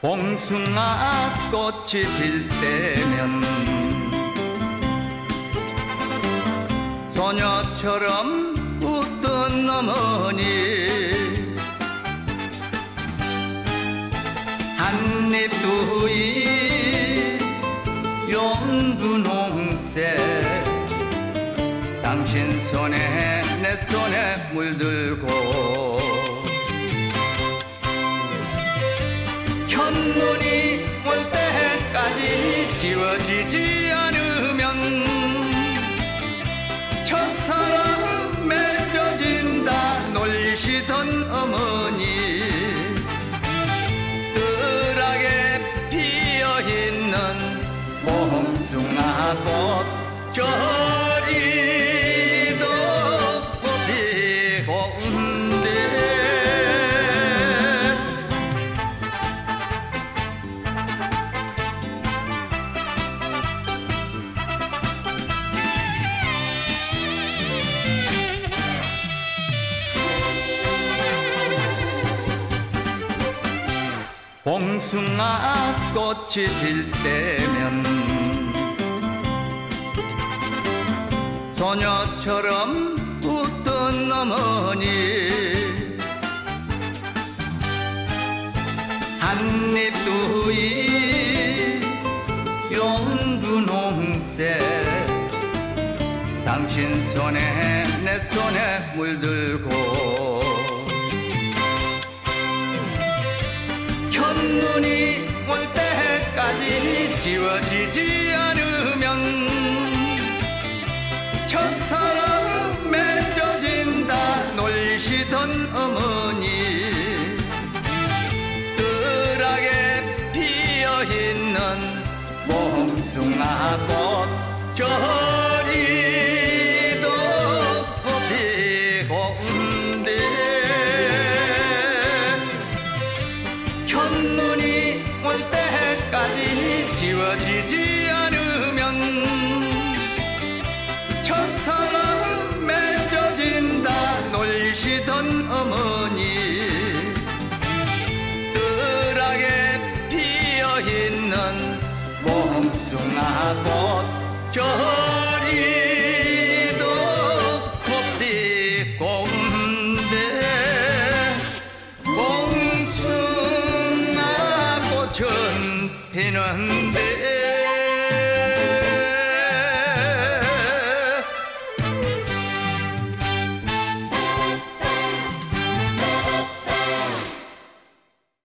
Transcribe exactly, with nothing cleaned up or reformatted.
봉숭아 꽃이 필 때면 소녀처럼 웃던 어머니 한입 두입 용두농새 당신 손에 내 손에 물들고 첫눈이 올 때까지 지워지지 않으면 첫사랑 맺어진다 놀리시던 어머니 뜰하게 피어있는 봉숭아 꽃 저리도 꽃피고 봉숭아 꽃이 필 때면 소녀처럼 웃던 어머니 한입 두입 용두농새 당신 손에 내 손에 물들고 첫눈이 올 때까지 지워지지 않으면 첫사랑 맺어진다 놀리시던 어머니 뜰하게 피어있는 봉숭아 꽃 저리도 꽃피고 첫눈이 올 때까지 지워지지 않으면 첫사랑 맺어진다 놀리시던 어머니 뜰하게 피어있는 봉숭아 꽃 저리도 꽃피고 봉숭아 꽃은 피는